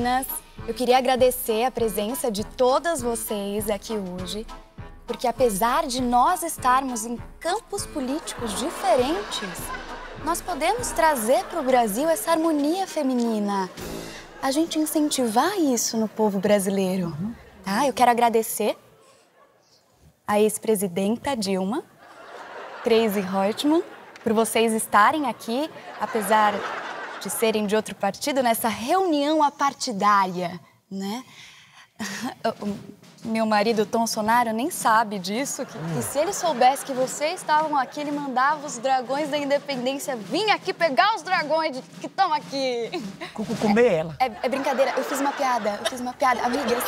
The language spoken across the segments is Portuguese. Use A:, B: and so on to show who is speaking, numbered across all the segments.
A: Meninas, eu queria agradecer a presença de todas vocês aqui hoje, porque apesar de nós estarmos em campos políticos diferentes, nós podemos trazer para o Brasil essa harmonia feminina. A gente incentivar isso no povo brasileiro, tá? Eu quero agradecer a ex-presidenta Dilma, Tracy Reutemann, por vocês estarem aqui, apesar de serem de outro partido, nessa reunião apartidária, né? Meu marido, Tom Sonaro, nem sabe disso, que se ele soubesse que vocês estavam aqui, ele mandava os dragões da independência vir aqui pegar os dragões que estão aqui.
B: Comer ela.
A: É brincadeira, eu fiz uma piada, amigas.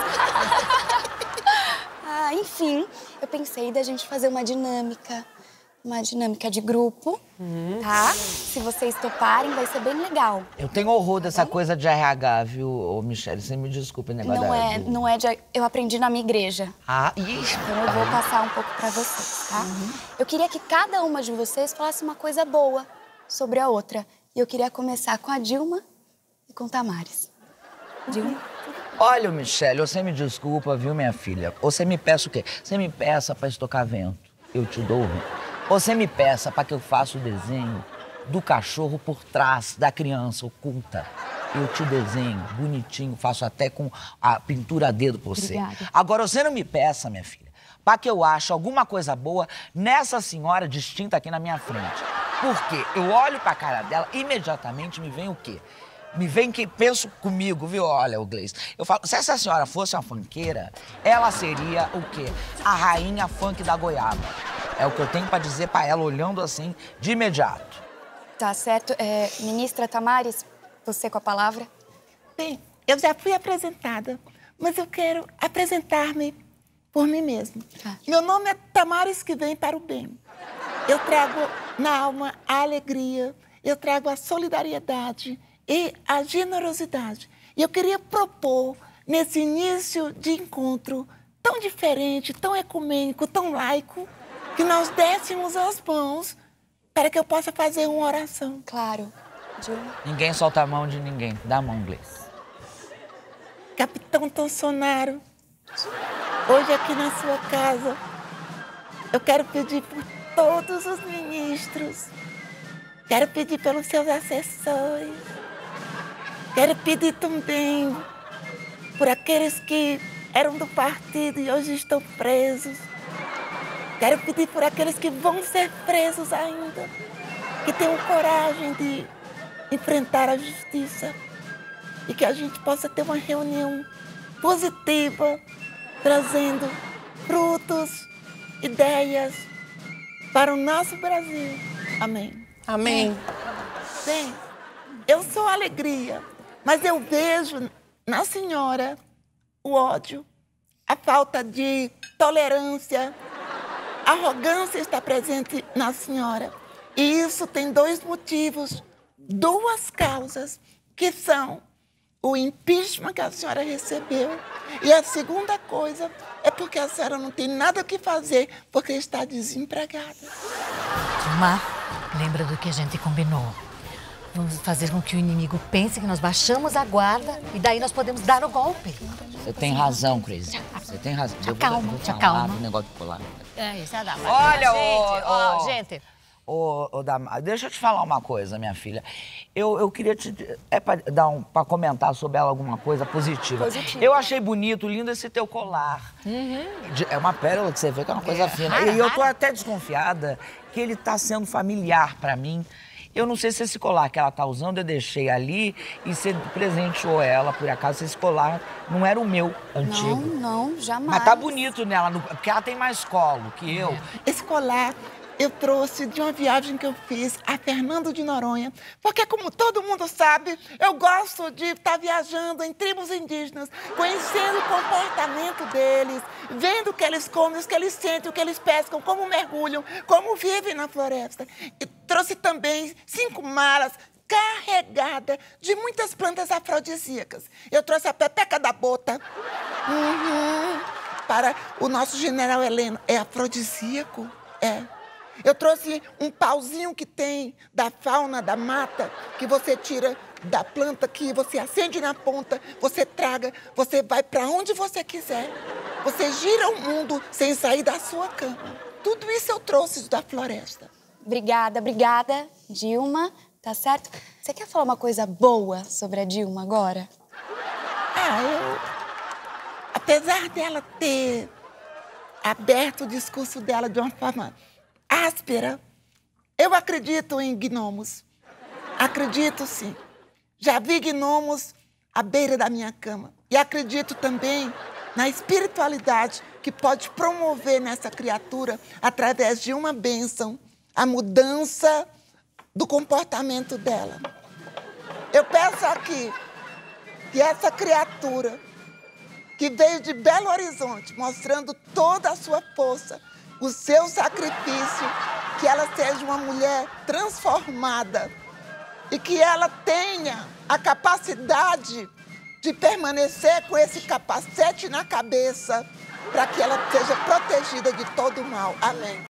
A: Enfim, eu pensei da gente fazer uma dinâmica de grupo, tá? Se vocês toparem, vai ser bem legal.
B: Eu tenho horror dessa coisa de RH, viu, ô Michele? Você me desculpa, negócio
A: Não é de... Eu aprendi na minha igreja.
B: Isso.
A: Então eu vou passar um pouco pra vocês, tá? Eu queria que cada uma de vocês falasse uma coisa boa sobre a outra. E eu queria começar com a Dilma e com Tamares. Dilma?
B: Olha, Michele, você me desculpa, viu, minha filha? Você me peça o quê? Você me peça pra estocar vento, eu te dou o vento. Você me peça para que eu faça o desenho do cachorro por trás da criança oculta. Eu te desenho bonitinho, faço até com a pintura a dedo por você.
A: Obrigada.
B: Agora, você não me peça, minha filha, para que eu ache alguma coisa boa nessa senhora distinta aqui na minha frente. Porque eu olho para a cara dela, imediatamente me vem o quê? Me vem que penso comigo, viu? Olha, o Gleice. Eu falo, se essa senhora fosse uma funkeira, ela seria o quê? A rainha funk da goiaba. É o que eu tenho para dizer para ela, olhando assim, de imediato.
A: Tá certo. Ministra Tamares, você com a palavra.
C: Bem, eu já fui apresentada, mas eu quero apresentar-me por mim mesma.
A: Tá.
C: Meu nome é Tamares que vem para o bem. Eu trago na alma a alegria, eu trago a solidariedade e a generosidade. E eu queria propor, nesse início de encontro tão diferente, tão ecumênico, tão laico, que nós dessemos as mãos para que eu possa fazer uma oração.
A: Claro. Dilma.
B: Ninguém solta a mão de ninguém. Dá a mão, Gleice.
C: Capitão Tom Sonaro, hoje aqui na sua casa, eu quero pedir por todos os ministros, quero pedir pelos seus assessores, quero pedir também por aqueles que eram do partido e hoje estão presos. Quero pedir por aqueles que vão ser presos ainda, que tenham coragem de enfrentar a justiça e que a gente possa ter uma reunião positiva, trazendo frutos, ideias para o nosso Brasil. Amém.
D: Amém.
C: Bem, eu sou alegria, mas eu vejo na senhora o ódio, a falta de tolerância. A arrogância está presente na senhora. E isso tem dois motivos, duas causas, que são o impeachment que a senhora recebeu e a segunda coisa é porque a senhora não tem nada o que fazer porque está desempregada.
D: Dilma, lembra do que a gente combinou. Vamos fazer com que o inimigo pense que nós baixamos a guarda e daí nós podemos dar o golpe.
B: Você tem razão, Crazy. Você tem razão.
D: Te acalma, te acalma.
B: O negócio de colar.
D: Isso é da
B: Olha,
D: gente.
B: Deixa eu te falar uma coisa, minha filha. Eu queria te... para comentar sobre ela alguma coisa positiva. Eu achei bonito, lindo esse teu colar. É uma pérola que você vê que é uma coisa fina. E eu tô até desconfiada que ele tá sendo familiar pra mim. Eu não sei se esse colar que ela tá usando eu deixei ali e você presenteou ela, por acaso, esse colar não era o meu antigo.
A: Não, jamais.
B: Mas tá bonito nela, porque ela tem mais colo que eu.
C: Esse colar eu trouxe de uma viagem que eu fiz a Fernando de Noronha, porque como todo mundo sabe, eu gosto de estar viajando em tribos indígenas, conhecendo o comportamento deles, vendo o que eles comem, o que eles sentem, o que eles pescam, como mergulham, como vivem na floresta. E trouxe também 5 malas carregadas de muitas plantas afrodisíacas. Eu trouxe a pepeca da bota para o nosso general Heleno. É afrodisíaco? É. Eu trouxe um pauzinho que tem da fauna da mata, que você tira da planta que você acende na ponta, você traga, você vai para onde você quiser. Você gira o mundo sem sair da sua cama. Tudo isso eu trouxe da floresta.
A: Obrigada, obrigada, Dilma. Tá certo? Você quer falar uma coisa boa sobre a Dilma agora?
C: Apesar dela ter aberto o discurso dela de uma forma áspera, eu acredito em gnomos. Acredito, sim. Já vi gnomos à beira da minha cama. E acredito também na espiritualidade que pode promover nessa criatura, através de uma bênção, a mudança do comportamento dela. Eu peço aqui que essa criatura que veio de Belo Horizonte, mostrando toda a sua força, o seu sacrifício, que ela seja uma mulher transformada e que ela tenha a capacidade de permanecer com esse capacete na cabeça para que ela seja protegida de todo o mal. Amém.